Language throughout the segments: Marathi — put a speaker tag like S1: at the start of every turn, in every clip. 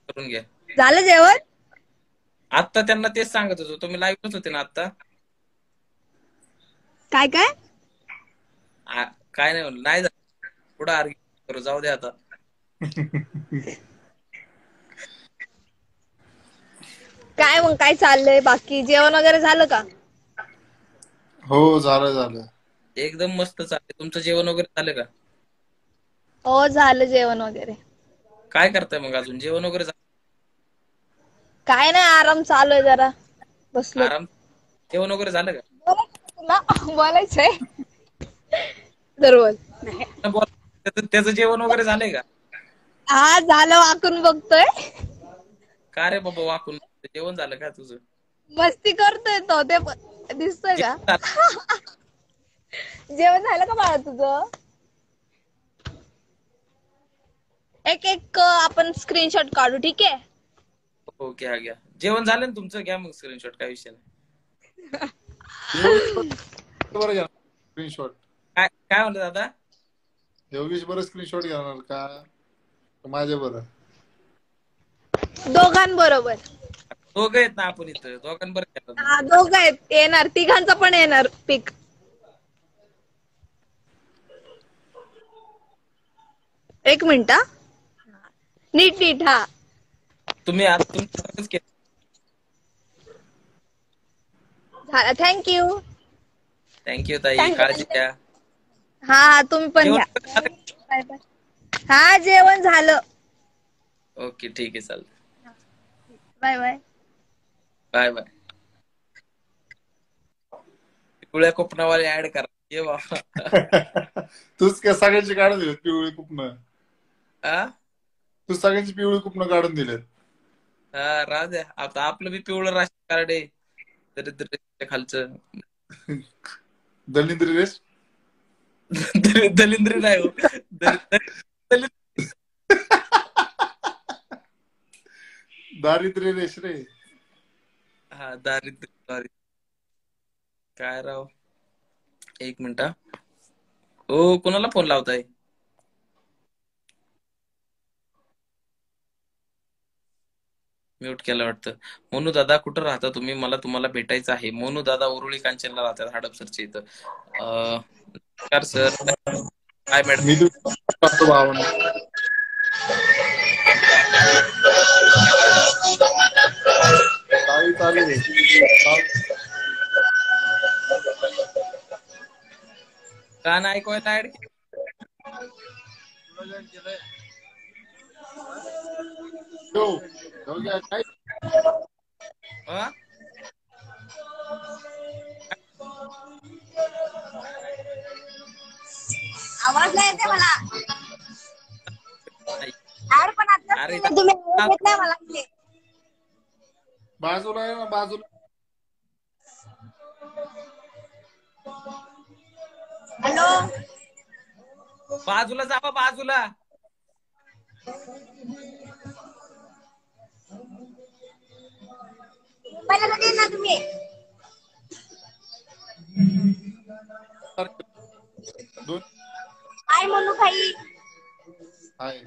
S1: करून घ्या.
S2: झालं जेवण?
S1: आता त्यांना तेच सांगत होतो, तुम्ही लाईव्हच होते ना आता.
S2: काय काय?
S1: काय नाही म्हणलं, नाही पुढे आर्ग्यू करू, जाऊ दे आता.
S2: काय मग काय चाललंय बाकी? जेवण वगैरे झालं का?
S3: हो झालं झालं.
S1: एकदम मस्त चाललंय. तुमचं जेवण वगैरे झालं का?
S2: हो झालं जेवण वगैरे.
S1: काय करताय मग अजून? जेवण वगैरे झालं?
S2: काय नाही आराम चालू आहे जरा. बसलो.
S1: आराम. जेवण वगैरे झालं का?
S2: तुला बोलायचंय तर बोल.
S1: त्याचं जेवण वगैरे झालंय का?
S2: हा झालं, वाकून बघतोय.
S1: का रे बाबा वाकून? जेवण झालं का तुझं?
S2: मस्ती करतोय तो, ते दिसतोय का?
S1: जेवण झालं?
S2: जेवण झालं का बाळा तुझं? एक एक आपण स्क्रीनशॉट काढू, ठीक आहे?
S1: हो घ्या घ्या. जेवण झालं ना तुमचं? घ्या मग स्क्रीनशॉट, काय विषय नाही.
S3: बरं घ्या स्क्रीनशॉट.
S1: काय काय म्हणलं दादा?
S3: योगेश बरं स्क्रीनशॉट घेणार का माझ्या बरं?
S2: दोघांबरोबर.
S1: दोघं आहेत ना आपण इथं, दोघांबरोबर घेतात ना.
S2: हा दोघं आहेत, येणार तिघांचा पण येणार पिक. एक मिनिट हा. नीट नीट हा.
S1: तुम्ही आज तुमचं केलं.
S2: झालं, थँक्यू.
S1: थँक्यू ताई, काळजी घ्या.
S2: हा हा तुम्ही पण
S1: जेवण
S2: घ्या.
S1: वगैरे झालं का?
S2: Bye bye. हा जेवण झालं.
S1: ओके ठीक आहे, चालतं.
S2: Bye bye.
S1: Bye bye. पिवळ्या कोपणावाले ऍड करा. ये बाबा.
S3: तूच काय सगळ्यांची काढून दिलेत पिवळी कुपनं?
S1: हा
S3: तू सगळ्यांची पिवळी कुपनं काढून दिलेत.
S1: हा राहू द्या. आता आपलं बी पिवळं राशन कार्ड आहे, दरिद्र खालचं.
S3: दलिंद्री रेस.
S1: दलिंद्री नाही हो, दलिंद्र.
S3: दारिद्र्य रेश रे.
S1: हा दारिद्र्य सॉरी. काय राव, एक मिनिट. हो कोणाला फोन लावताय? म्यूट केलं वाटतं. मोनू दादा कुठं राहता तुम्ही? मला तुम्हाला भेटायचं आहे. मोनू दादा उरुळी कांचनला राहतात, हडपसरच्या इथं. नमस्कार सर. काय मॅडम?
S3: मी तुझं भावना. काही चालू आहे.
S1: गाणं ऐकवायला ऍड
S3: काय
S1: केलं?
S2: आवाज नाही येते मला.
S1: नाही.
S2: ऍड पण आताच
S1: अरे
S2: केलं तुम्ही, आवाज येत नाही मला.
S3: बाजूला आहे ना, बाजूला.
S2: हॅलो.
S1: बाजूला जावा, बाजूला.
S2: मुंबईला कधी येणार तुम्ही?
S3: दोन
S2: काय म्हणू भाई?
S3: आहे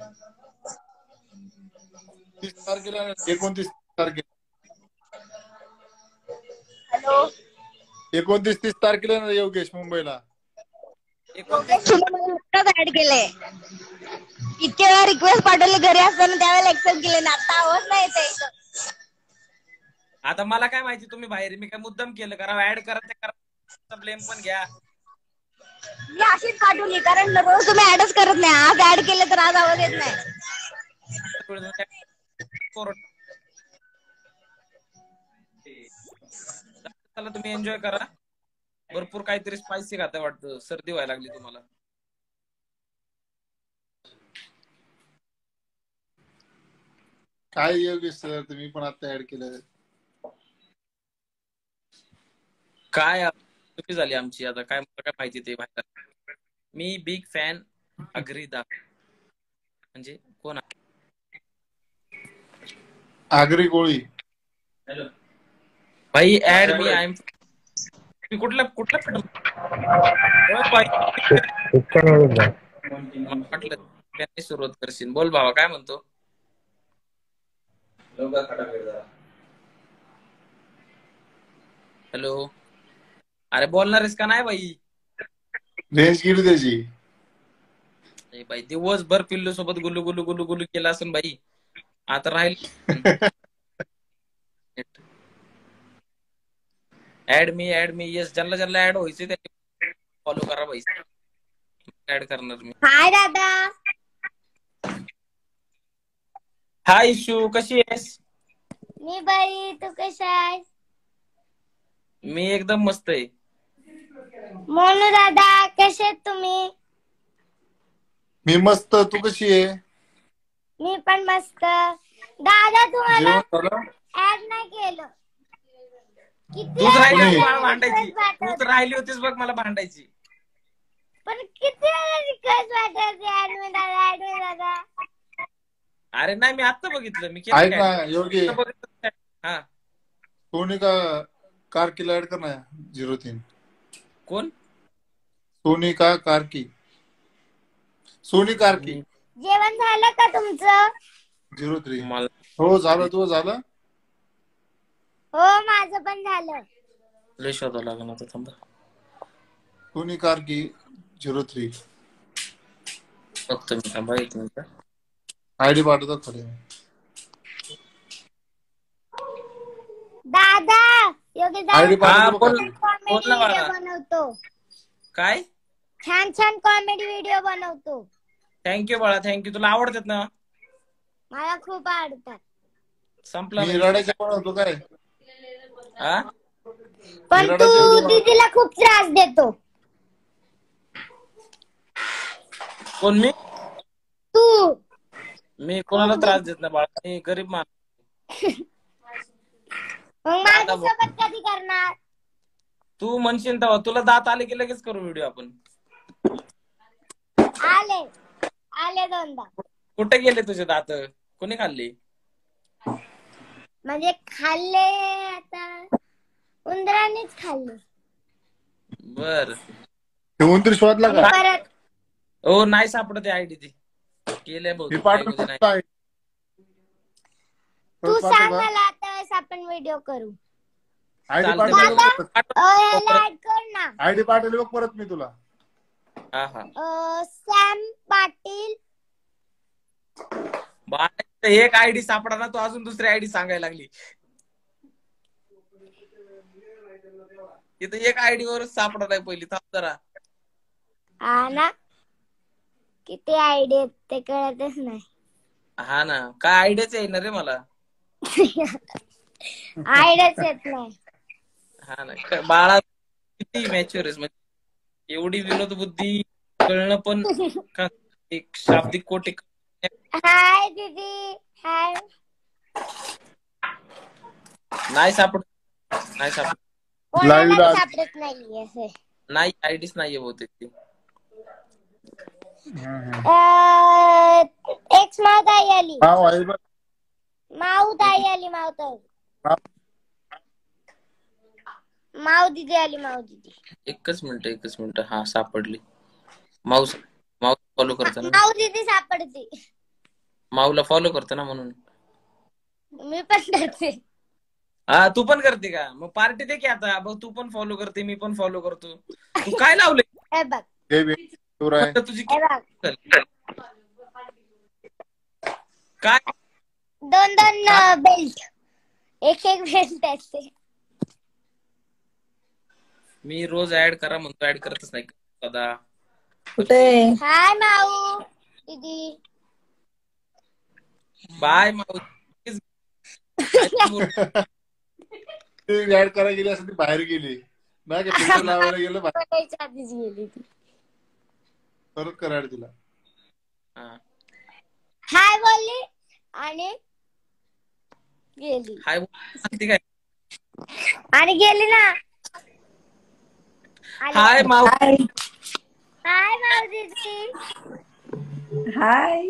S3: 30 तारखेला, 29 तारखेला.
S2: हॅलो.
S3: 29-30 तारखेला ना योगेश मुंबईला.
S1: 29
S2: ऍड केलंय. इतके वेळा रिक्वेस्ट पाठवले घरी असताना, त्यावेळेला एक्सेप्ट केले ना. आता आवाज नाही येते इथं.
S1: आता मला काय माहिती तुम्ही बाहेर, मी काय मुद्दाम केलं? करा ऍड करा, ते करा, ब्लेम पण घ्या.
S2: मी अशीच पाठवली, कारण रोज तुम्ही ऍडच करत नाही. आज ऍड केले तर आज आवाज येत नाही.
S1: चला तुम्ही एन्जॉय करा. भरपूर काहीतरी स्पायसी खाता वाटतं, सर्दी व्हायला लागली तुम्हाला.
S3: काय योगेश सर, तुम्ही पण आता ऍड केलं.
S1: काय चुकी झाली आमची आता? काय मला काय माहिती ते बाहेर. मी बिग फॅन अग्रीदा म्हणजे कोण?
S3: आगरी गोळी.
S1: हॅलो भाई, ऍड मी. आय एम कुठल्या कुठल्या वाटलं सुरुवात करशील. बोल भावा, काय म्हणतो? हॅलो, अरे बोलणारेस का नाही बाई?
S3: रेंज गेली त्याची.
S1: बाई दिवसभर पिल्लू सोबत गुलू गुलू गुलू गुलू केला असून बाई, आता राहील. ऍड मी येस, ज्यांना ज्यांना ऍड व्हायचे त्यांनी फॉलो करा बाई. ऍड करणार मी.
S2: हाय दादा.
S1: हाय इशू, कशी आहेस?
S2: मी बरी, तू कसा आहेस?
S1: मी एकदम मस्त आहे.
S2: मोनू दादा कसे आहेत तुम्ही?
S3: मी मस्त, तू कशी आहे?
S2: मी पण मस्त. दादा तुम्हाला
S3: जेवण झालं?
S2: ऍड नाही केलं. किती
S1: तूच राहिली
S3: कोणी?
S1: होती मला
S2: वेळा
S1: भांडायची.
S2: रिक्वेस्ट
S1: तूच
S2: पाठवते,
S1: राहिली होतीस बघ मला भांडायची.
S2: पण किती वेळा रिक्वेस्ट पाठवते ऍड मी दादा, ऍड मी दादा.
S1: अरे नाही, मी आत्ता बघितलं. मी
S3: ऐक
S1: केलं
S3: ना
S1: काय
S3: योगी,
S1: बघितलं. हा,
S3: सोनी का कारकीला ऍड करना 03.
S1: कोण?
S3: सोनी का कारकी, सोनी कारकी
S2: जेवण झालं का तुमचं?
S3: 03.
S1: मला
S3: हो झालं, तुझं झालं?
S2: हो माझं पण झालं.
S1: लय शोधावं लागेल आता, थांबा.
S3: सोनी कारकी 03.
S1: बघतो मी, थांबा एक मिनिट.
S3: आयडी पाठवतो खरे.
S2: दादा योगी
S3: आयडी
S2: दादा
S1: हा
S3: पाठवतो
S1: बोल,
S3: बघ.
S2: कॉमेडी
S1: बोल ना
S2: व्हिडिओ
S1: बाळा.
S2: बनवतो.
S1: काय?
S2: छान छान कॉमेडी व्हिडिओ बनवतो.
S1: थँक्यू बाळा, थँक्यू. तुला आवडतात ना?
S2: मला खूप आवडतात.
S1: संपला ना
S3: मी
S1: विषय.
S3: रडायच्या बनवतो काय?
S1: हा,
S2: पण तू
S3: रडायच्या व्हिडिओ बनवतो.
S2: दीदीला खूप त्रास देतो.
S1: कोण मी?
S2: तू
S1: मी कोणाला
S2: खूप
S1: त्रास देत नाही बाळा, मी गरीब माणूस.
S2: मग
S1: आता बोल.
S2: माझ्यासोबत कधी करणार?
S1: तू म्हणशील तेव्हा. तुला दात आले की लगेच करू व्हिडिओ आपण.
S2: आले आले दोनदा.
S1: कुठे गेले तुझे दात? कोणी खाल्ली?
S2: म्हणजे खाल्ले आता, उंदरानेच खाल्ले.
S1: बर.
S3: ते 29 वाजला
S2: आणि
S3: का?
S2: परत
S1: हो, नाही सापडत आयडी ती. केलंय
S3: मी
S1: बहुतेक
S3: पाठवतो
S1: नाही.
S3: काय?
S2: तू
S3: पाठवू
S2: सांग
S3: का?
S2: मला, आता वेळेस आपण व्हिडिओ करू.
S3: आयडी
S1: चालते
S3: पाठवली
S1: बरोबर.
S3: बघ परत.
S2: याला ऍड कर ना.
S3: आयडी पाठवली बघ परत मी तुला.
S1: हा हा.
S2: सॅम पाटील.
S1: बाळा, एक आयडी सापडा ना, तू अजून दुसरी आयडी सांगायला लागली. इथं एक आयडी वरच सापडा नाही पहिली. थांब जरा.
S2: हा ना, किती आयडिया आहेत ते कळतच नाही.
S1: हा ना, काय आयडियाच येणार रे मला.
S2: आयडियाच येत नाही.
S1: हा ना, बाळा किती मॅच्युअर आहेस, म्हणजे एवढी विनोद बुद्धी कळणं पण का, एक शाब्दिक कोट एक.
S2: हाय दीदी, हाय.
S1: नाही सापड, नाही सापड,
S3: लाईव्ह
S2: कोणालाच
S3: ला
S2: सापडत नाही असे.
S1: नाही आयडीच नाहीये बहुतेक ती.
S2: एक्स माऊ ताई आली.
S3: आहे बघ.
S2: माऊ ताई आली, माऊ ताई. माऊ दीदी आली, माऊ दीदी.
S1: एकच मिनिट. हा, सापडली. माऊस माऊस फॉलो करतो ना.
S2: माऊ दीदी सापडते.
S1: माऊला फॉलो करतो ना म्हणून.
S2: मी पण करते.
S1: हा, तू पण करते का? मग पार्टी दे की आता. बघ, तू पण फॉलो करते, मी पण फॉलो करतो. तू काय लावले?
S2: हे बघ,
S1: तुझी
S2: हे बघ.
S1: काय?
S2: दोन बेल्ट, एक बेल्ट असते.
S1: मी रोज ऍड करा म्हणतो, ऍड करतच नाही दादा.
S4: कुठे?
S2: हाय माऊ दीदी.
S1: बाय माऊ.
S3: ऍड करायला गेली असं ती बाहेर गेली नाही का? फिल्टर लावायला गेलं बाहेर.
S2: आधीच गेली ती.
S3: परत कर ऍड तिला.
S2: हाय बोलली आणि गेली.
S1: हाय सांगते काय?
S2: आणि गेली ना.
S1: हाय माऊ.
S4: हाय.
S2: हाय माऊ दीदी.
S4: हाय.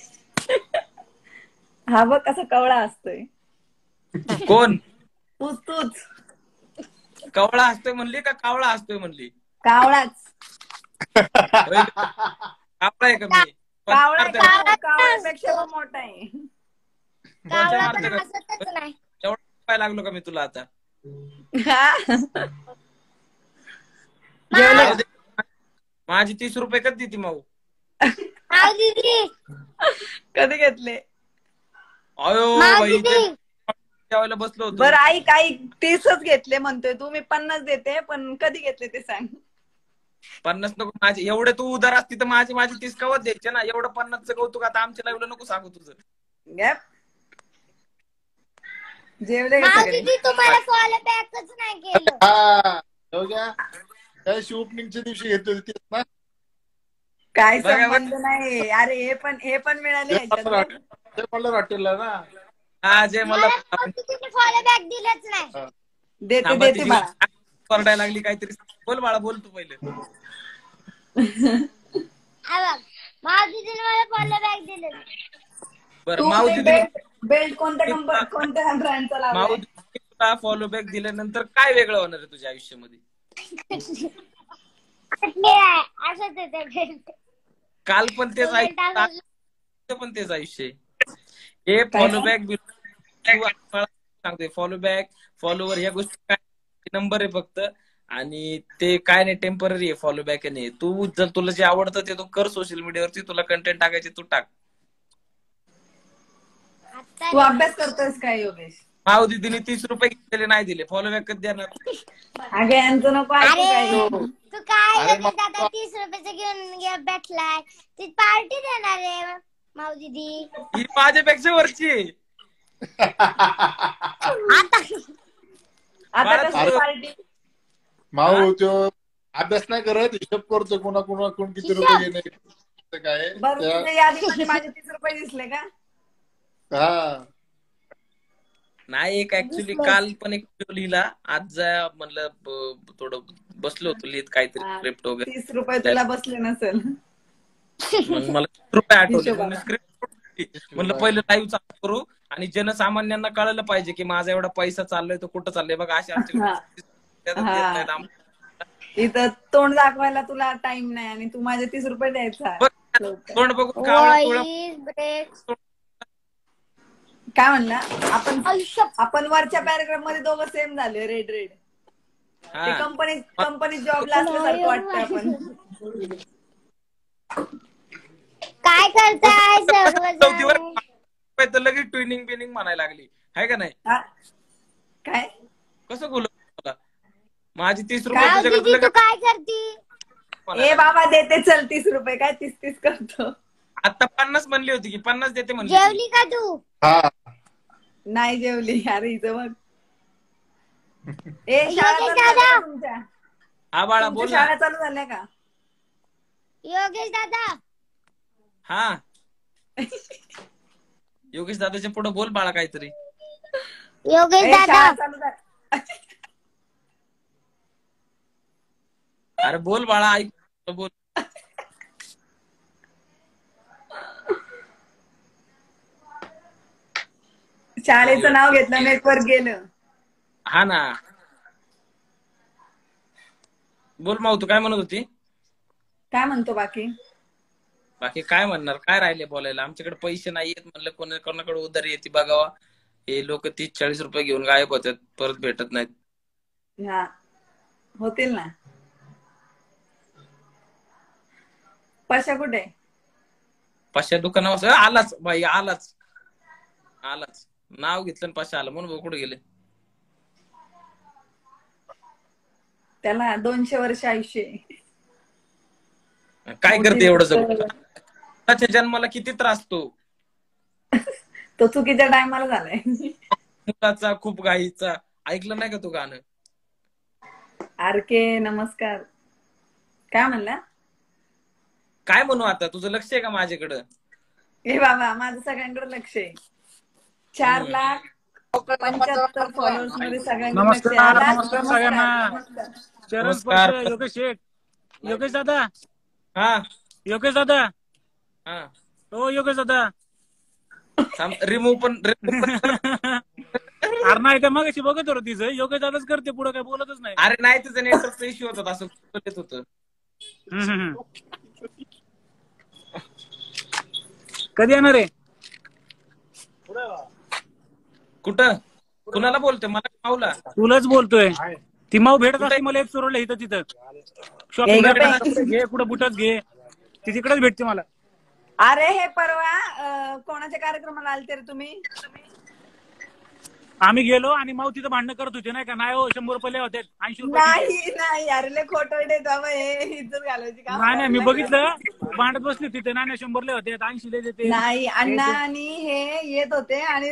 S4: हा बघ कसा कवळा असतोय.
S1: कोण?
S4: तूच.
S1: कवळा असतोय म्हणली का कावळा असतोय म्हणली?
S4: कावळाच.
S1: कावळा आहे का मी?
S4: कावळ्यापेक्षा पण मोठा आहे.
S2: कावळा पण
S1: मारते का?
S2: हसतच नाही.
S1: एवढा पाय लागलो का मी तुला आता?
S4: हा.
S2: जेवलं
S1: जाऊ दे. माझी 30 रुपये कधी देते माऊ?
S2: माव दीदी,
S4: कधी घेतले?
S1: अयो
S2: माव
S1: बाई
S2: दीदी,
S1: जेवायला बसलो होतो.
S4: बरं ऐक ऐक 30च घेतले म्हणतोय तू, मी 50 देते, पण कधी घेतले ते सांग.
S1: 50 नको माझे, एवढे तू उदार असती तर माझी 30 कवच द्यायचे ना. एवढं 50चं कौतुक आता आमच्या लाईव्हला नको सांगू तुझं.
S4: गॅप. जेवले का
S2: माव
S4: सगळे?
S2: दीदी तुम्हाला फॉलो बॅकच नाही केलं.
S3: हा योग्या काय ओपनिंगच्या दिवशी घेतली होती तीच ना?
S4: काय
S1: बघा
S4: संबंध नाही. अरे हे पण मिळाले याच्यात बघ.
S3: ते मला हॉटेलला ना.
S1: हा जे मला
S2: मला माव दीदीने फॉलो बॅक दिलंच नाही.
S3: हा.
S4: देते
S1: थांबा,
S4: देते
S1: तिची
S4: बाळा.
S1: परडायला लागली काहीतरी. बोल बाळा, बोल तू पहिले.
S2: हा बघ, माव दीदीने मला फॉलो बॅक दिलं.
S1: बरं
S4: तू
S1: माऊ
S4: ते
S1: दीदी,
S4: बेल्ट कोणत्या ब्रँडचा
S1: माऊ
S4: लावलाय?
S1: दीदी तुला फॉलो बॅक दिल्यानंतर काय वेगळं होणार आहे तुझ्या आयुष्यामध्ये?
S2: असंच येते बेल्ट.
S1: काल पण तेच
S2: तो बेल्ट
S1: आयुष्य,
S2: असं.
S1: आज पण तेच आयुष्य आहे. हे
S4: काय
S1: फॉलो बॅक सांगतोय, फॉलो बॅक फॉलोवर ह्या गोष्टी काय नंबर आहे फक्त. आणि ते काय नाही, टेम्पररी आहे. फॉलो बॅक नाही. तू जर तुला जे आवडतं ते तू कर सोशल मीडियावरती. तुला कंटेंट टाकायचे तू टाक.
S2: आता
S4: तू
S2: रे.
S4: अभ्यास करतोयस काय योगेश?
S1: माऊ दीदीने 30 रुपये घेतलेले नाही दिले, फॉलो बॅक कधी देणार?
S4: अगं यांचं नको ऐकू
S2: अरे
S4: काही.
S2: तू काय
S3: अरे
S2: योगेश दादा 30 रुपयाचं घेऊन भेटलाय, ती पार्टी देणार आहे माऊ दीदी.
S1: ही माझ्यापेक्षा वरची आहे.
S2: आता
S4: आता
S1: बाळा,
S4: कसली पार्टी?
S3: माऊ तो अभ्यास नाही करत, हिशोब करतो कोण किती रुपये घेणे काय
S4: बरं
S3: त्या-
S4: तुझ्या यादीमध्ये माझे 30 रुपये दिसले का?
S3: हा.
S1: नाही, एक ऍक्च्युली काल पण एक व्हिडिओ लिहिला. आज म्हणलं थोडं बसलो होतो लिहित काहीतरी
S4: हा,
S1: स्क्रिप्ट वगैरे.
S4: 30 रुपये तुला बसले नसेल
S1: मग मला 30 रुपये आठवले. मग मी
S4: हिशोबाला.
S1: स्क्रिप्ट म्हणलं पहिलं लाईव्ह चालू करू आणि जनसामान्यांना कळलं पाहिजे की माझा एवढा पैसा चाललोय तो कुठं चाललोय. बघा असे
S4: हा.
S1: आमच्याकडे देत
S4: हा.
S1: नाहीत आम्हाला.
S4: इथं तोंड दाखवायला तुला टाइम नाही आणि तू माझे 30 रुपये द्यायचा.
S1: बघ, तोंड बघून कावळा तुळा
S2: वॉइस ब्रेक.
S4: काय म्हणला? आपण
S2: आयुष्य
S4: आपण वरच्या पॅराग्राफ मध्ये दोघं सेम झाले. रेड ते
S1: हा
S4: कंपनी जॉबला असल्यासारखं वाटतं आपण.
S2: काय करताय
S1: चौथीवर
S2: सर्वजण?
S1: तर लगेच ट्विनिंग बिनिंग म्हणायला लागली, आहे का नाही?
S4: हा? काय?
S1: कसं बोलत मला? माझी 30 रुपये
S2: माऊ
S1: तुझ्याकडे
S2: दीदी तू
S1: लगेच
S2: काय करती?
S4: ए बाबा देते चल 30 रुपये. काय 30 करतो?
S1: आता 50 म्हणली होती की 50 देते म्हणली होती.
S2: जेवली का तू?
S3: हा.
S4: नाही जेवली. अरे हिचं बघ. ए शाळा
S2: योगेश
S4: चालू झाल्या
S2: दादा.
S4: का तुमच्या?
S1: हा बाळा
S4: तुमच्या
S1: बोल ना.
S4: शाळा चालू झाल्या का?
S2: योगेश दादा.
S1: हा योगेश दादाच्या पुढे बोल बाळा काहीतरी.
S2: योगेश
S4: ए,
S2: दादा.
S4: शाळा चालू झाल्या.
S1: अरे बोल बाळा, ऐक बोल.
S4: शाळेचं नाव घेतलं नेटवर्क गेलं.
S1: हा ना, बोल माऊ, तू काय म्हणत होती?
S4: काय म्हणतो बाकी?
S1: बाकी काय म्हणणार, काय राहिले बोलायला? आमच्याकडे पैसे नाहीयेत म्हणलं, कोणाकडे उधारी येते बघावा. हे लोक 30-40 रुपये घेऊन गायब होतात, परत भेटत नाहीत.
S4: हा होतील ना. पशा कुठे?
S1: पाचशे दुकानावर आलाच बाई, आलाच नाव घेतलं पाचशे आलं म्हणून कुठे गेले.
S4: त्याला 200 वर्ष आयुष्य आहे.
S1: काय करते एवढं जगून? जन्माला किती त्रास
S4: तो चुकीच्या टायमाला झालाय.
S1: मुलाचा खूप गाईचा. ऐकलं नाही का तू गाणं?
S4: आरके नमस्कार. काय म्हणला?
S1: काय म्हणू आता, तुझं लक्ष आहे का माझ्याकडं?
S4: ए बाबा माझं सगळ्यांकडे लक्ष आहे. 4,75,000 फॉलोअर्स मध्ये सगळ्यांकडे लक्ष आहे.
S5: नमस्कार
S4: आला?
S5: नमस्कार सगळ्यांना.
S4: नमस्कार.
S5: चरण
S1: नमस्कार.
S5: स्पर्श योगेश शेठ. योगेश दादा,
S1: हा
S5: योगेश दादा,
S1: हा
S5: हो योगेश दादा.
S1: रिमूव्ह पण
S5: अरे नाही का मग बघत होतो तिचं. योगेश दादाच करते, पुढे काय बोलतच नाही.
S1: अरे नाही, तुझं नेटवर्कचा इश्यू होता असं बोलत होतं.
S5: कधी येणार आहे?
S1: कुठं कुणाला बोलतोय? मला माऊला
S5: तुलाच बोलतोय. ती माऊ भेटत
S1: कुठं
S5: असते मला एक चोरवलं इथं तिथं
S4: ये
S5: शॉपिंग
S4: ग
S5: करताना.
S4: बाई.
S5: कपडे घे कुठं बुटच घे, ती तिकडेच भेटते मला.
S4: अरे हे परवा कोणाच्या कार्यक्रमाला आलते रे तुम्ही?
S5: आम्ही गेलो आणि माऊ तिथं भांडणं करत होते नाही का. नाही हो 100 रुपये लय होते, 80 रुपये ठीक आहे.
S4: नाही नाही अरे लय खोटं देत बाबा, हे इज्जत घालायची काम
S5: नाही नाही मी
S4: करताय.
S5: बघितलं भांडत बसली तिथे. नाही नाही 100 लय होते, 80 लय देते.
S4: नाही अण्णा आणि हे येत होते आणि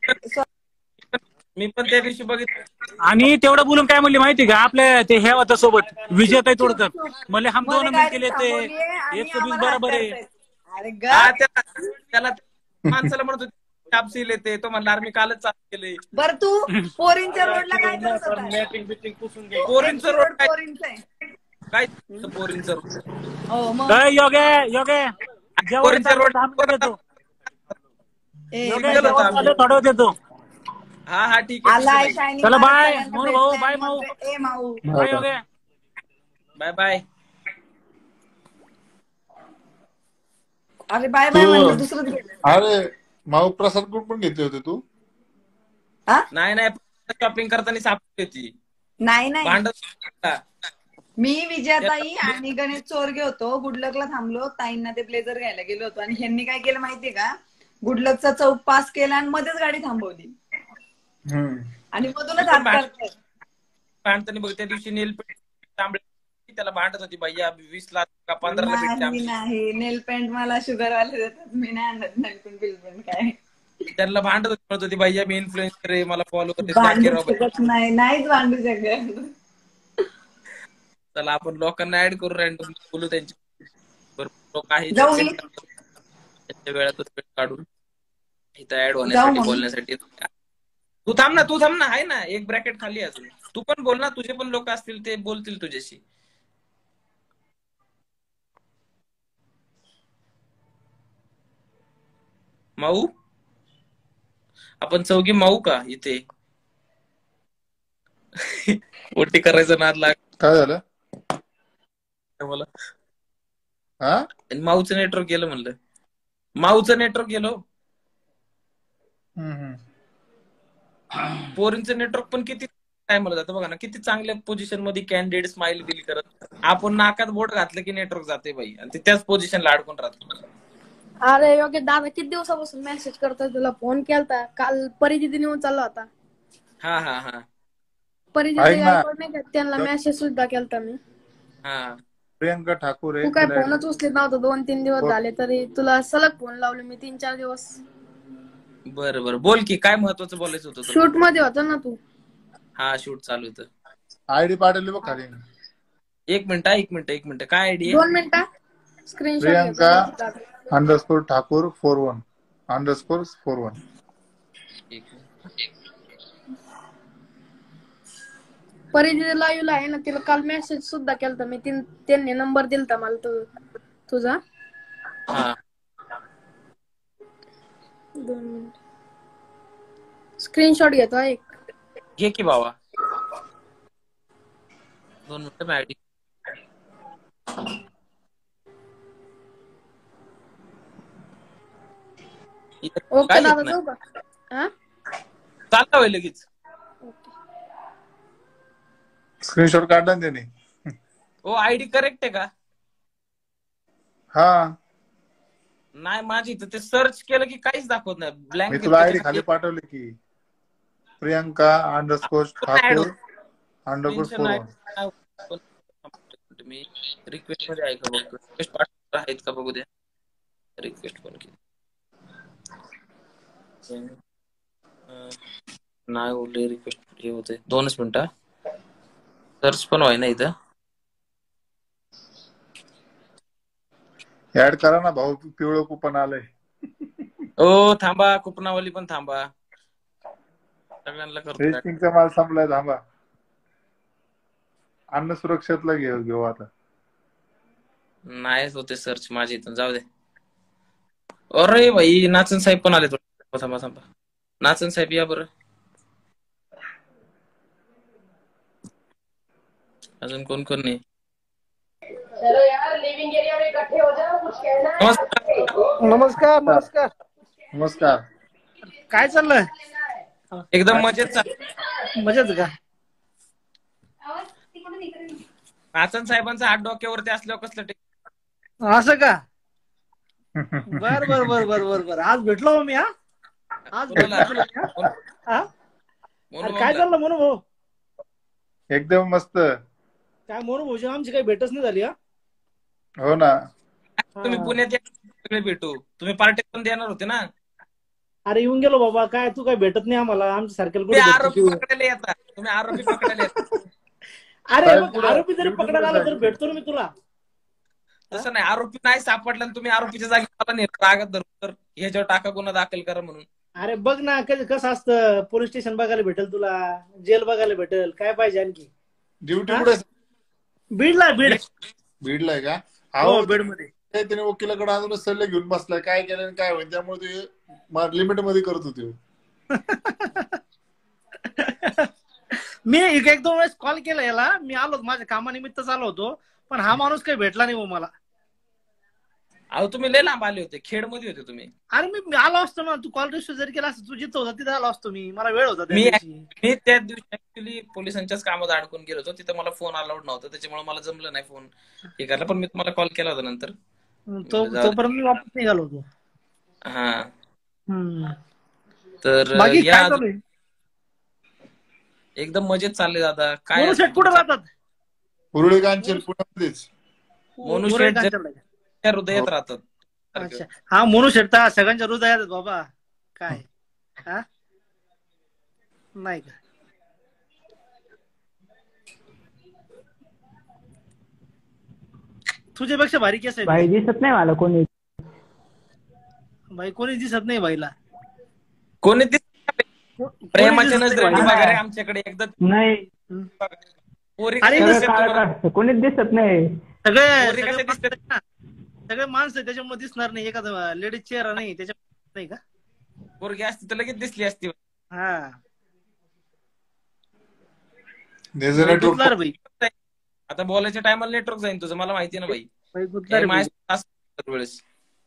S1: मी पण त्या दिवशी बघितलं.
S5: आणि तेवढं बोलून काय म्हणली माहिती का, आपल्या ते हे होतं सोबत विजयताई तोडकर. म्हणले हम
S4: मध्ये
S5: दोन
S4: गाडी
S5: मिलके लेते
S4: थांबवलीये आणि
S5: 120
S4: आम्हाला हात
S5: बरोबर आहे.
S4: करतायत. अरे
S1: हा
S4: ग
S1: त्याला माणसाला म्हणत होते कापसी लेते, तो म्हणला मी कालच चालू केले.
S4: बर तू पोरींच्या रोडला काय करत होता?
S1: पोरींचं
S4: MC
S1: रोड
S4: रोड पोरींचं आहे.
S1: काय पोरींचं रोड?
S4: हो मग
S5: योगे योगे जेवण
S1: पोरींच्या रोड
S5: देतो.
S4: ए,
S5: योगे
S1: गेलो
S5: जेवण
S1: आम्ही.
S5: चालू थोडं देतो.
S1: हा हा ठीक आहे,
S4: आलाय
S1: ठीक आहे.
S4: शायनी
S5: चला
S4: मला
S5: बाय,
S4: सगळ्यांना
S5: मोर भाऊ,
S4: भेटलाय
S5: बाय माऊ.
S4: म्हणतोय. ए माऊ
S5: काय योगे
S1: बाय बाय.
S4: अरे बाय बाय
S3: तू-
S4: म्हणलं दुसरंच गेलं.
S3: अरे माऊ प्रसाद कुठून घेतले होते तू?
S1: नाही नाही शॉपिंग करताना सापडली होती
S4: नाही नाही
S1: भांडत.
S4: मी विजयाताई आणि गणेश चोरगे होतो. गुडलकला थांबलो, ताईंना ते ब्लेझर घ्यायला गेलो होतो आणि ह्यांनी काय केलं माहितीये का, गुडलकचा चौक पास केला आणि मध्येच गाडी थांबवली आणि मधूनच हात करतायत.
S1: भांडताना बघ त्या दिवशी नेल तांबडे त्याला भांडत होती भैया 20 ला का 15 ला भेटते
S4: नाही
S1: आमची.
S4: नाही नेल पेंट मला शुगर वाले देतात, मी नाही आणत नेल पेंट बिल पेंट काय
S1: त्यांना भांडत म्हणत होती भैया मी इन्फ्लुएन्सर आहे, मला फॉलो करते.
S4: भांडू शकत नाही, नाहीच भांडू शकत.
S1: चला आपण लोकांना ऍड करू, रॅन्डम बोलू त्यांची. लोक आहे
S4: जाऊ मी?
S1: त्यांच्या वेळातच वेळ काढून इथं ऍड
S4: जाऊ
S1: होण्यासाठी
S4: मग.
S1: बोलण्यासाठी. तू थांब ना आहे ना एक ब्रॅकेट खाली अजून. तू पण बोल ना, तुझे पण लोक असतील ते बोलतील तुझ्याशी. माऊ आपण चौघी माऊ का इथे? ओटी करायचं नाद लाग
S3: काय झालं?
S1: मला.
S3: हा
S1: आणि माऊचं नेटवर्क गेलं म्हणलं. माऊचं नेटवर्क गेलो. पोरींचं नेटवर्क पण किती टाइमला जातं बघा ना. किती चांगल्या पोझिशन मध्ये कॅन्डिडेट स्माइल बिल करत. आपण नाकात बोट घातलं की नेटवर्क जाते बाई, आणि ते त्याच पोझिशनला अडकून राहतो.
S6: अरे योग्य दादा किती दिवसापासून मेसेज करतोय तुला, फोन केलता काल. परिजिती नेऊन चालला होता.
S1: हा हा हा
S6: परिजिती
S3: ऐक ना.
S6: गायकवाड नाही का, त्यांना मेसेज सुद्धा केलता मी.
S1: हा
S3: प्रियंका ठाकूर आहे.
S6: तू काय फोनच उचलीत नव्हता, 2-3 दिवस झाले तरी तुला सलग फोन लावले मी 3-4 दिवस.
S1: बरं बरं बोल की काय महत्वाचं बोलायचं होतं तुला?
S6: शूट मध्ये होता ना तू.
S1: हा शूट चालू होतं.
S3: आयडी पाठवली बघ खाली.
S1: एक मिनिट काय आयडी
S6: 2 मिनिटं स्क्रीनशॉट
S3: प्रियंका _ ठाकूर 41 _
S6: परिजिती लाईव्हला आहे ना, तिला काल मेसेज सुद्धा केलता मी. त्यांनी नंबर दिलता मला तुझा.
S1: हा
S6: 2 मिनिट स्क्रीनशॉट घेतो एक.
S1: घे की बाबा. 2 मिनिटं मी आयडी.
S6: ओके दादा जाऊ का? हा
S1: चालता होय लगेच.
S3: स्क्रीनशॉट काढला ना त्याने.
S1: ओ आयडी करेक्ट आहे का?
S3: हा
S1: नाही माझी तर ते सर्च केलं की काहीच दाखवत नाही,
S3: मी
S1: ब्लँक.
S3: तुला आयडी खाली पाठवली की प्रियंका _ ठाकूर _ 41.
S1: मी रिक्वेस्ट मध्ये आहे का बघतो. रिक्वेस्ट पाठवत आहेत का बघू द्या. रिक्वेस्ट पण केली नाही बोलले. रिक्वेस्ट हे होते 2च मिनिटं. सर्च पण व्हाय ना इथं.
S3: ऍड करा ना भाऊ, पिवळं कुपन आलंय.
S1: ओ थांबा, कुपनावाली पण थांबा. सगळ्यांना करतो.
S3: टेस्टिंगचा माल संपलाय, थांबा. अन्न सुरक्षेतला घेऊ आता.
S1: नाहीच होते सर्च माझी इथून, जाऊ दे. अरे भाई नाचन साहेब पण आले. थांबा नाचन साहेब या बरं. अजून कोण कोण नाही.
S5: नमस्कार.
S3: नमस्कार.
S5: काय चाललंय?
S1: एकदम मजेत चालू.
S5: मजेत का?
S1: नाचन साहेबांचा हात डोक्यावरती असल्यावर कसलं
S5: असं का? बर बर बर बर बर बर आज भेटलो हो मी. आज भेटलो तुला मी. अरे काय चाललं म्हणू भाऊ?
S3: एकदम मस्त.
S5: काय म्हणू भाऊजी आमची काही भेटच नाही झाली.
S3: हो ना.
S1: तुम्ही पुण्यात सगळे भेटू. तुम्ही पार्टी पण देणार होते ना.
S5: अरे येऊन गेलो बाबा. काय तू काय भेटत नाही आम्हाला. आमच्या सारख्याला
S1: आरोपी पकडायला येतात. तुम्ही आरोपी पकडायला येतात.
S5: अरे आरोपी जरी पकडायला आला तर भेटतो ना मी तुला.
S1: तसं नाही. आरोपी नाही सापडला तुम्ही आरोपीच्या जागी मला नेत रागात धरून तर ह्याच्यावर टाका गुन्हा दाखल करा म्हणून.
S5: अरे बघ ना कसं असतं. पोलीस स्टेशन बघायला भेटेल तुला. जेल बघायला भेटेल. काय पाहिजे आणखी?
S3: ड्युटी कुठे?
S5: बीडला.
S3: बीडला आहे का?
S5: हो बीड मध्ये.
S3: त्याने वकिलाकडे अजूनच सल्ले घेऊन बसलाय काय केलं आणि काय होईल. त्यामुळे ते लिमिट मध्ये करत होते.
S5: मी एक दोन वेळेस कॉल केला याला. मी आलो माझ्या कामानिमित्तच आलो होतो. पण हा माणूस काही भेटला नाही मला.
S1: अहो तुम्ही लय लांब आले होते. खेडमध्ये होते तुम्ही.
S5: अरे मी आलो असतो ना. तू कॉल रिसिव्ह जरी केला असतो. तू जिथं होता तिथं आलो असतो मी. मला वेळ होता
S1: मी त्याच दिवशी ऍक्च्युली पोलिसांच्याच कामात अडकून गेलो होतो. तिथं मला फोन अलाउड नव्हता. त्याच्यामुळे मला जमलं नाही फोन हे करायला. पण मी तुम्हाला कॉल केला होता नंतर.
S5: तोपर्यंत मी वापस निघालो होतो.
S1: हा तर
S5: बाकी
S1: या
S5: काय चालू आहे?
S1: एकदम मजेत चालले दादा. काय
S5: मोनू शेठ कुठे राहतात?
S3: हुरळी कांचन पुण्यामध्येच.
S1: मोनू शेठ हृदयात राहतात.
S5: अच्छा हा मोनू शेठ सगळ्यांच्या हृदयात बाबा. काय नाही का? तुझ्यापेक्षा भारी केस आहे.
S7: भाई दिसत नाही मला कोणी.
S5: भाई कोणी दिसत नाही भाईला.
S1: कोणी प्रेमाच्या नजरेने वगैरे आमच्याकडे एकदा
S7: नाही. कोणीच दिसत नाही.
S5: सगळे माणसं त्याच्यामुळे दिसणार नाही. एखादा लेडीज चेहरा नाही त्याच्यामुळे नाही का?
S1: पोरगी असती तर लगेच दिसली असती.
S5: हा
S3: भाई
S1: आता बोलायच्या टायमाला नेटवर्क जाईल तुझं. मला माहिती ना भाई. वेळेस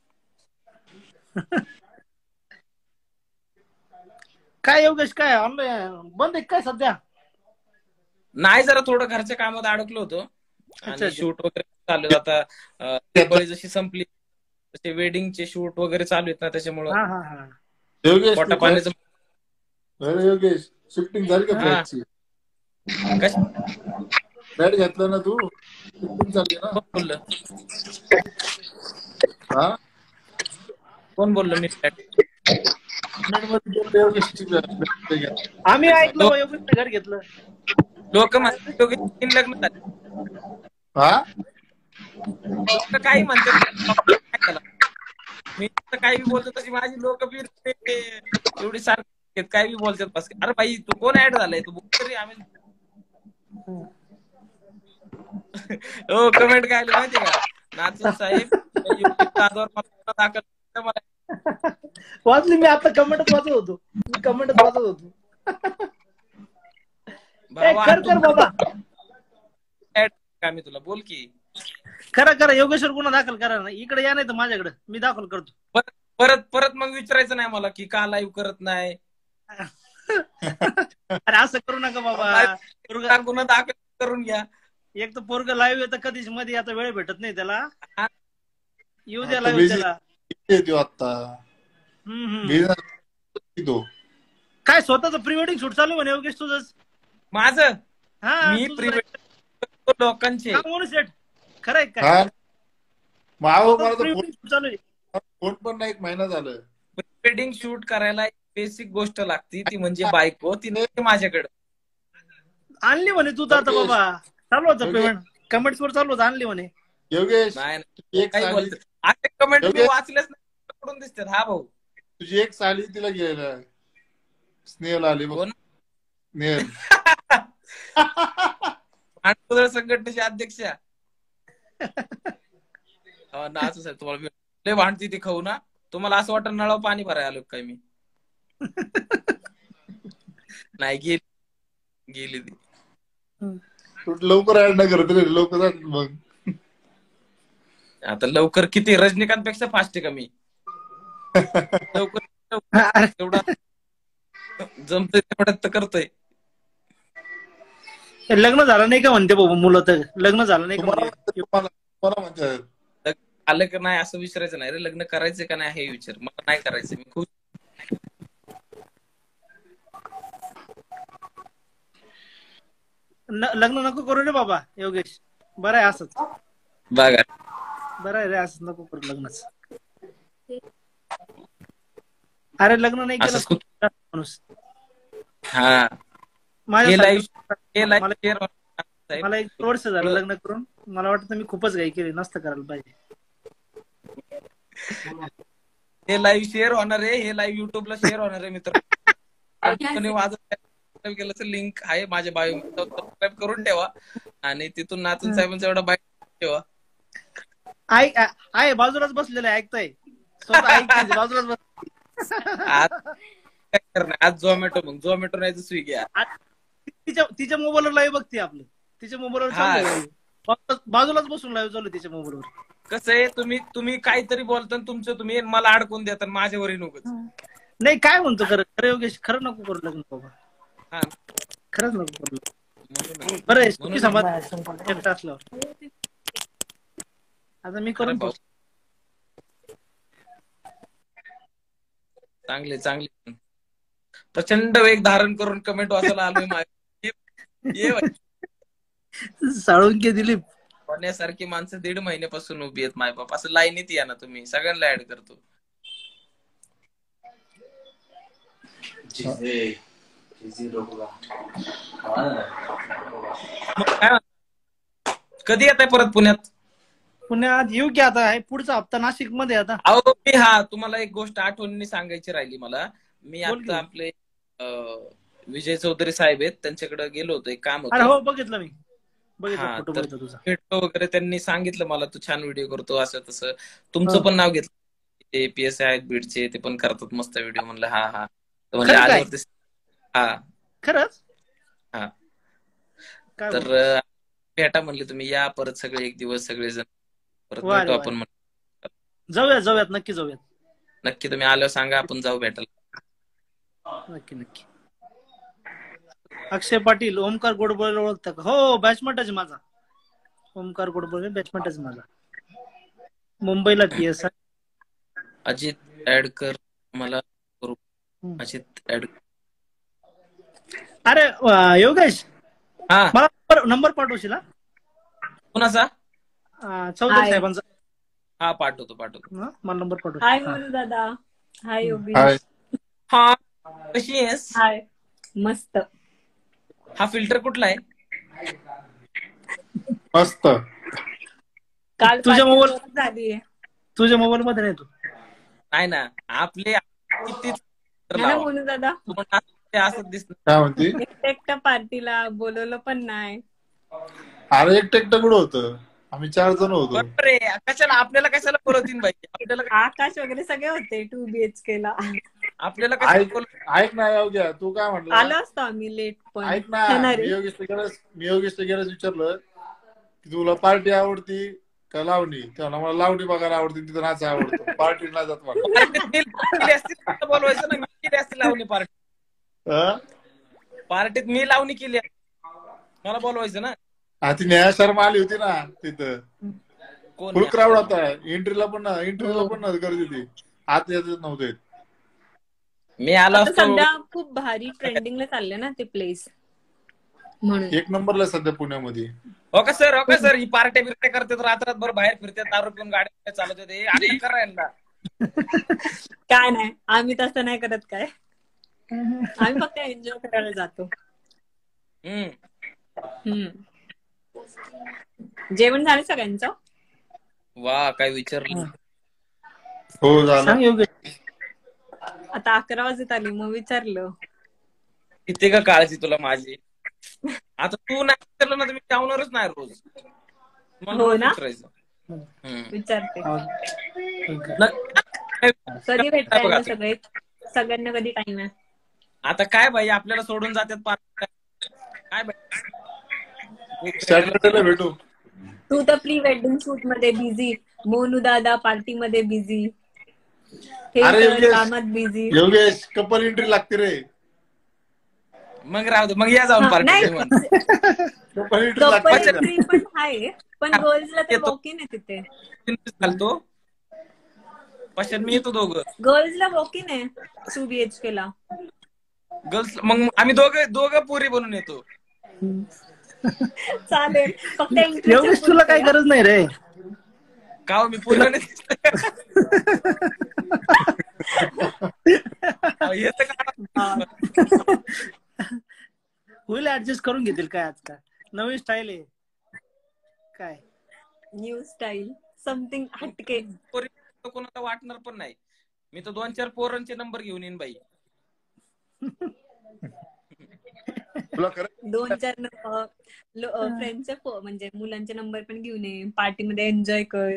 S5: काय योगेश काय ऑनलाईन बंद आहे काय सध्या?
S1: नाही जरा थोडं घरच्या कामात अडकलो होतो. आणि शूट वगैरे चालू आहेत. आता दिवाळी जशी संपली तसे वेडिंगचे शूट वगैरे चालू आहेत ना. त्याच्यामुळे पोटा पाण्याचं.
S3: योगेश शिफ्टिंग झाली का फ्लॅटची? फ्लॅट घेतला ना तू? शिफ्टिंग झाली ना?
S1: बोललं
S3: हा
S1: कोण बोललो मी?
S5: आम्ही ऐकलं योगेश घर घेतलं.
S1: लोक म्हणतात लग्न झाले.
S3: हा
S1: लोक काही म्हणतात. मी काही बोलतो तशी माझी लोक एवढी सारखी काही बी बोलतात. बस अरे भाई तू कोण ऍड झालाय तू बोल तरी. आम्ही हो कमेंट काय माहितीये का? नाचन साहेब दाखल
S5: वाचली मी आता. कमेंटच वाचत होतो. बाबा
S1: काय मी तुला बोल की
S5: करा योगेश्वर गुन्हा दाखल करा ना. इकडे या नाही तर माझ्याकडे मी दाखल करतो.
S1: परत मग विचारायचं नाही मला की का लाईव्ह करत नाही.
S5: अरे असं करू नका बाबा.
S1: गुन्हा दाखल करून घ्या.
S5: एक तर पोरग लाईव्ह येतं कधीच मध्ये. आता वेळ भेटत नाही त्याला. येऊ द्या लाईव्ह त्याला.
S3: आता
S5: काय स्वतःच प्री वेडिंग शूट चालू म्हणे योगेश तुझंच?
S1: माझं?
S5: मी
S1: प्री वेडिंग लोकांचे
S5: सेट खरंय काय?
S3: चालू आहे. फोन पण नाही. एक महिना झालं.
S1: प्री वेडिंग शूट करायला एक बेसिक गोष्ट लागती. ती म्हणजे बायको. तिने माझ्याकडे
S5: आणली म्हणे तू तर. आता बाबा चालू होतं पेमेंट. कमेंट्स वर चालू होतं. आणली म्हणे
S3: योगेश.
S1: काही बोलत. आता कमेंट मी वाचलेच नाही. कुठून दिसतात? हा भाऊ
S3: तुझी एक साली तिला घ्यायला स्नेहल आली बघ. स्नेहल
S1: संघटनेचे अध्यक्ष नाचू साहेब. तुम्हाला लय भांडती ती खाऊ ना. तुम्हाला असं वाटत नळाव पाणी भरायला आलो काय मी? नाही गेली ती.
S3: लवकर ऍड नाही करत रे. लवकर मग
S1: आता लवकर किती? रजनीकांत पेक्षा फास्ट आहे का मी? लवकर जमतंय तेवढ्यात तर करतोय.
S5: लग्न झालं नाही का म्हणते बाबा मुलं, तर लग्न झालं नाही का
S3: तुम्हाला
S5: म्हणजे?
S3: तुम्हाला म्हणतात
S1: लग्न आलं का नाही असं विचारायचं नाही रे, लग्न करायचं का नाही हे विचार. मला नाही करायचं, मी खुश.
S5: लग्न नको करू रे बाबा योगेश, बरं आहे असंच,
S1: बघा
S5: बरं आहे रे असंच, नको करू लग्नच. अरे लग्न नाही केलं
S1: असंच खूप.
S5: माणूस.
S1: हा हे
S5: माझ्या
S1: लाईव्ह शेअर
S5: मला 1 वर्ष झालं लग्न करून, मला वाटतं मी खूपच घाई केली, नसतं करायला पाहिजे.
S1: हे लाईव्ह शेअर होणार आहे, हे लाईव्ह युट्यूबला शेअर होणार आहे मित्र. केलं तर लिंक आहे माझ्या बायो, सबस्क्राईब करून ठेवा आणि तिथून नाचून साहेबांचा एवढा बाय ठेवा.
S5: आहे बाजूलाच बसलेलं आहे, ऐकताय स्वतः, ऐकताय बाजूलाच बस.
S1: आज काय करणार, आज झोमॅटो नाही तर स्विगी.
S5: तिच्या मोबाईलवर लाईव्ह बघते आपलं, तिच्या मोबाईलवर चालू, बाजूलाच बसून लाईव्ह चालू तिच्या मोबाईलवर.
S1: कसं आहे, तुम्ही काहीतरी बोलता तुमचं तुम्ही मला अडकून देता, माझ्यावरही नकोच.
S5: नाही काय म्हणतो खरं योगेश, खरं नको करू लग्न बाबा,
S1: हा
S5: खरंच नको करू. बरं आहे सुखी समाज एकटा असल्यावर. आता मी करून पाहू.
S1: चांगले प्रचंड वेग धारण करून कमेंट वाचायला आलोय माझ्या.
S5: साळुंके दिलीप
S1: होण्यासारखी माणसं 1.5 महिन्यापासून उभी आहेत मायबाप. असं लाईनीत या ना तुम्ही, सगळ्यांना ऍड करतो. कधी येत आहे परत पुण्यात?
S5: पुण्यात येऊ की आता, आहे पुढचा हप्ता नाशिक मध्ये आता.
S1: अहो तुम्हाला एक गोष्ट आठवणीने सांगायची राहिली मला. मी आता आपले विजय चौधरी साहेब आहेत, त्यांच्याकडे गेलो होतो, एक काम होतं.
S5: हो बघितलं मी, फोटो बघितला तुझा,
S1: भेटतो वगैरे. त्यांनी सांगितलं मला तू छान व्हिडिओ करतो असं तसं. तुमचं पण नाव घेतलं, ते PSI आहेत बीडचे, ते पण करतात मस्त व्हिडिओ. म्हणलं हा म्हणजे आल्यावरती. हा खरंच. हा तर भेटा म्हणले तुम्ही, या परत सगळे एक दिवस सगळेजण परत भेटू आपण.
S5: जाऊयात नक्की जाऊयात.
S1: नक्की तुम्ही आल्यावर सांगा, आपण जाऊ भेटायला.
S5: नक्की. अक्षय पाटील, ओमकार गोडबोले ओळखता का? हो बॅचमेटच माझा, ओमकार गोडबोले बॅचमेटच माझा, मुंबईला PSI.
S1: अजित ऍड कर मला, अजित ऍड.
S5: अरे योगेश, मला नंबर पाठवशील? कुणाचा? चौधरी साहेबांचा.
S1: हा पाठवतो.
S5: मला नंबर पाठव.
S4: हाय मनु दादा. हाय योगेश.
S1: हा कशी आहेस?
S4: हाय मस्त.
S1: हा फिल्टर कुठला आहे?
S3: मस्त.
S4: काल
S5: तुझ्या मोबाईल
S4: झाली,
S5: तुझ्या मोबाईल मध्ये नाही तू?
S1: नाही ना, आपले किती
S4: मनु दादा
S1: असं दिसत.
S3: काय म्हणते?
S4: एकट्या पार्टीला बोलवलं पण नाही.
S3: अरे एकटं कुठं होतं, आम्ही 4 जण होतो.
S1: कशाला आपल्याला बोलवतील बाई? आपल्याला
S4: आकाश वगैरे सगळे होते 2 BHK ला.
S1: आपल्याला
S3: ऐक ना योग्य, तू काय म्हटलं?
S4: आलो असतो आम्ही लेट पण.
S3: ऐक ना, मी योगेशला गेल्यास विचारलं की तुला पार्टी आवडती का लावणी? तेव्हा मला लावणी बघायला आवडते, तिथं नाचा आवडतं, पार्टी नाही जात मला.
S1: बोलवायचं ना, मी केली असती लावणी पार्टीत मी लावणी केली, मला बोलवायचं ना.
S3: ती नेहा शर्मा आली होती ना तिथं, फुल क्राऊड होता. एंट्रीला पण गर्दी होती, आत येत नव्हते.
S1: मी आलो असतो.
S4: सध्या खूप भारी ट्रेंडिंगला चालले ना ते प्लेस, म्हणून
S3: 1 नंबरला सध्या पुण्यामध्ये.
S1: हो का सर, ही पार्ट्या बिरट्या करतात, रात्रभर बाहेर फिरतात, दारू पिऊन गाड्या चालत होते. आणि करायला
S4: काय नाही, आम्ही तसं नाही करत. काय आम्ही फक्त एन्जॉय करायला जातो. जेवण झालं सगळ्यांचं?
S1: वा काय विचारलं.
S3: हो झालं.
S4: आता 11 वाजत आली, मग विचारलं.
S1: किती का काळजी तुला माझी. आता तू नाही विचारलं ना, तुम्ही जाऊनच नाही रोज.
S4: हो ना,
S1: विचारते
S4: कधी भेटताय सगळे, सगळ्यांना कधी टाइम आहे?
S1: आता काय बाई, आपल्याला सोडून जातात काय
S3: सॅटर्डेला भेटू.
S4: तू तर प्री वेडिंग शूट मध्ये बिझी, मोनू दादा पार्टी मध्ये बिझी, कामात बिझी.
S3: योगेश कपल एंट्री लागते रे.
S1: मग राहू दे, मग या जाऊन
S2: नाही
S1: पार्टी.
S2: कपल एंट्री पण आहे, पण गर्ल्सला ते वॉकिन आहे तिथे.
S1: घालतो पश्चात मी येतो दोघं.
S2: गर्ल्सला वॉकिन आहे 2 BHK ला.
S1: गर्ल्स मग आम्ही दोघं पुरी बनून येतो.
S2: चालेल, फक्त
S5: योगेश तुला काही गरज नाही रे.
S1: का मी पूर्ण
S5: होईल, ऍडजस्ट करून घेतील काय. आजकाल नवीन स्टाईल आहे काय,
S2: न्यू स्टाईल, समथिंग हटके.
S1: कोणाला वाटणार पण नाही. मी तर 2-4 पोरांचे नंबर घेऊन येईन बाई.
S2: 2-4 फ्रेंडचे म्हणजे मुलांचे नंबर पण घेऊन ये, पार्टी मध्ये एन्जॉय कर.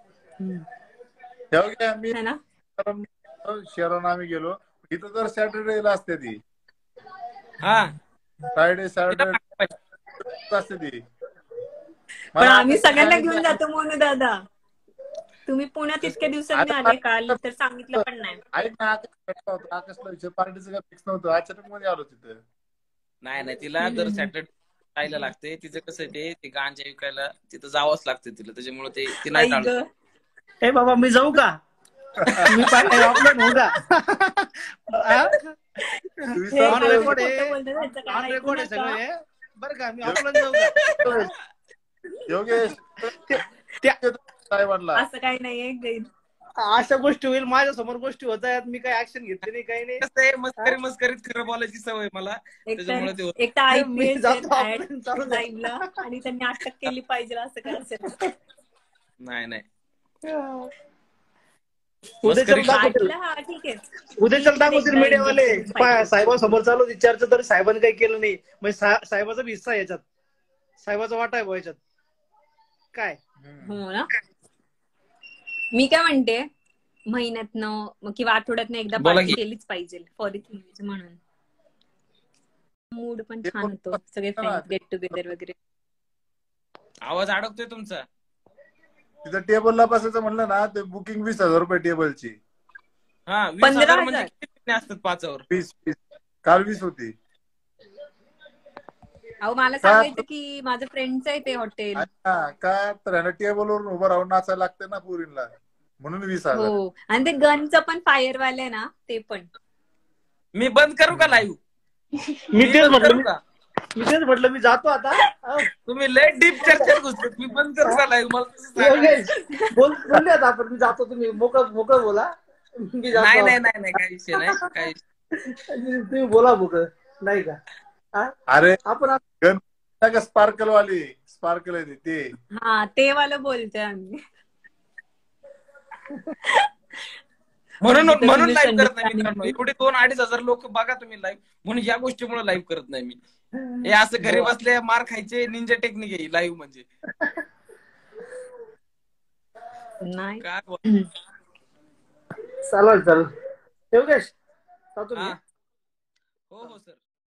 S3: है ना. शहरानं आम्ही गेलो, इथं तर सॅटर्डेला असते ती.
S1: हा,
S3: फ्रायडे सॅटर्डे असते ती.
S2: पण आम्ही सगळ्यांना घेऊन जातो मोनू दादा. तुम्ही पुण्यात इतक्या दिवसांनी आले, काल तर सांगितलं पण नाही.
S3: ऐक ना, आकाशला विचार, पार्टीचं काय फिक्स नव्हतं, अचानक मध्ये आलो तिथं.
S1: नाही तिला दर सॅटर्डे जायला लागते. तिचं कसं ते गांजा विकायला तिथं जावंच लागते तिला, त्याच्यामुळे ते नाही टाळत.
S5: ए बाबा मी जाऊ का, मी पार्टी ऑफलाईन होऊ का. ऑन रेकॉर्ड आहे सगळं बरं का, मी ऑफलाईन जाऊ का.
S3: योगेश
S2: असं काही नाहीये,
S5: अशा गोष्टी होईल माझ्या समोर, गोष्टी होत आहेत, मी काही ऍक्शन घेतली नाही, काही नाही.
S1: मस्करीत खरं बोलायची सवय मला, त्याच्यामुळे
S2: एक तर IPL लाईव्हला आणि त्यांनी अटक केली पाहिजे असं काय असेल.
S1: नाही
S5: उद्या चल दाखवतील मीडियावाले, साहेबांसमोर चालू होती चर्चा, तरी साहेबांनी काही केलं नाही. म्हणजे साहेबाचा बी हिस्सा याच्यात, साहेबाचा वाटा आहे याच्यात काय.
S2: हो ना. मी काय म्हणते, महिन्यातनं किंवा आठवड्यातनं एकदा पार्टी केलीच पाहिजे फॉर इट म्हणून. मूड पण छान होतो, सगळे फ्रेंड्स गेट टुगेदर वगैरे.
S1: आवाज अडकतोय तुमचा.
S3: तिथं टेबलला बसायचं म्हणलं ना, ते बुकिंग 20,000 रुपये टेबलची.
S1: हा, 20,000 म्हणजे किती असतात 5वर?
S3: 20 काल 20 होती.
S2: अहो मला सांगायचं की माझं फ्रेंडचं आहे ते हॉटेल.
S3: का तर टेबलवर उभं राहून नाचायला लागते ना पुरीला, म्हणून 20,000.
S2: हो, आणि ते गनचं पण फायरवाले आहे ना, ते पण.
S1: मी बंद करू का लाईव्ह?
S5: मी तेच म्हटलं मी जातो आता.
S1: तुम्ही लय डीप चर्चेत घुसले, मी बंद करू का लाईव्ह? मला
S5: बोलले आता आपण, मी जातो, तुम्ही मोकळं बोला.
S1: नाही काही विषय नाही, काही
S5: तुम्ही बोला मोकळं, नाही का.
S3: अरे आपण स्पार्कल आहे ते.
S2: हा, ते वाला बोलतोय आम्ही.
S1: म्हणून लाईव्ह करत नाही मित्रांनो. एवढे 2-2.5 लोक बघा तुम्ही लाईव्ह, म्हणून या गोष्टीमुळे लाईव्ह करत नाही मी. हे असं घरी बसले मार खायचे निंजा टेक्निक आहे लाईव्ह म्हणजे.
S2: नाही
S5: चालेल योगेश,